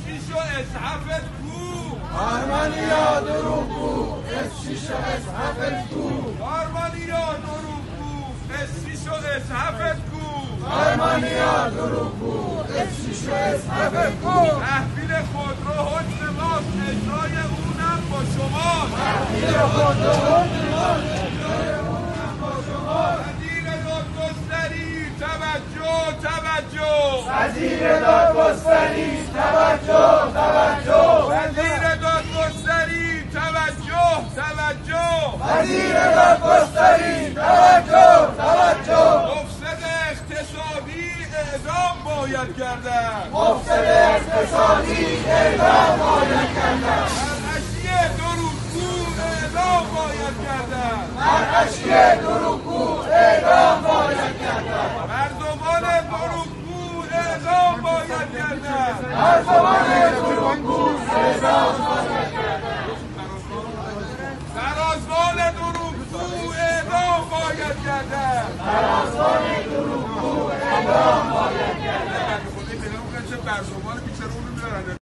S6 و اسحفت کو کارمانیا دروغگو S6 و اسحفت کو کارمانیا دروغگو S6 و اسحفت کو کارمانیا دروغگو S6 و اسحفت کو تحویل خودرو حکم ماست اجرای اونم با شما تحویل خودرو حکم ماست اجرای اونم با شما وزیر دادگستری توجه وزیر دادگستری توجه وزیر دادگستری توجه وزیر دادگستری توجه مفسد اقتصادی اعدام باید کردن مفسد اقتصادی اعدام باید کردن مرعشی دروغگو اعدام باید کردن مرعشی دروغگو اعدام باید کردن مردمان دروغگو اعدام باید کردن مردمان دروغگو اعدام باید کردن سرازمان دروغگو اعدام باید کردن سرازمان دروغگو اعدام باید کردن چه برزمان بیچاره اونو میبرن